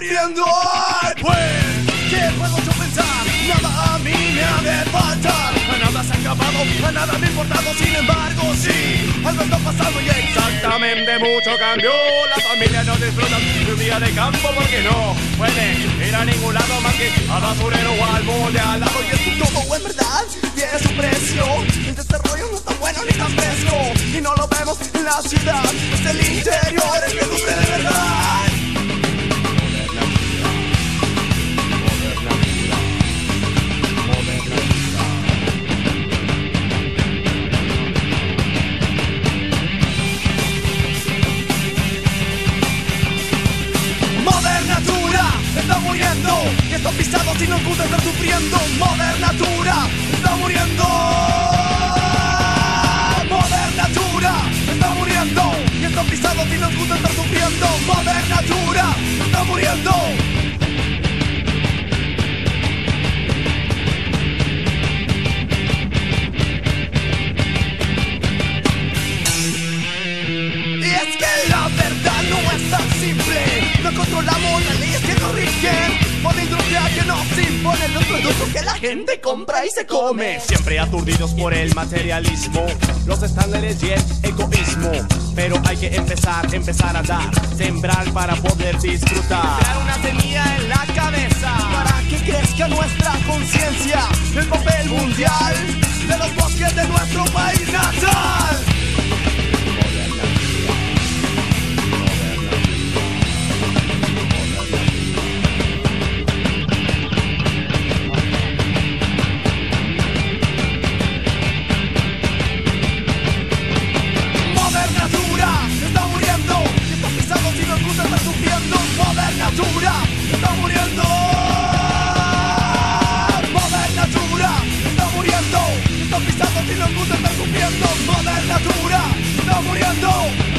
sufriendo. Pues, ¿qué puedo yo pensar? Nada a mí me ha de faltar. A nada se ha acabado, a nada me ha importado. Sin embargo, sí, algo está pasando y exactamente mucho cambió. La familia no disfruta de un día de campo porque no pueden ir a ningún lado más que al basurero o al molde al lado. Y es que todo en verdad tiene su precio. El desarrollo no está bueno ni tan fresco y no lo vemos en la ciudad. Es el interior el que sufre de verdad. Está muriendo y está pisado si nos gusta estar sufriendo. Modern Natura está muriendo. Modern Natura está muriendo y está pisado si nos gusta estar sufriendo. Modern Natura está muriendo. Y es que la verdad no es tan simple. No controlamos las leyes que nos rigen, por la industria que nos impone los productos que la gente compra y se come. Siempre aturdidos por el materialismo, los estándares y el egoísmo. Pero hay que empezar a dar, sembrar para poder disfrutar. Crear una semilla en la cabeza para que crezca nuestra conciencia. El papel mundial de los bosques de nuestro país natal. Modern Natura está muriendo. Modern Natura está muriendo. Está pisando si nos gusta estar sufriendo. Modern Natura está muriendo.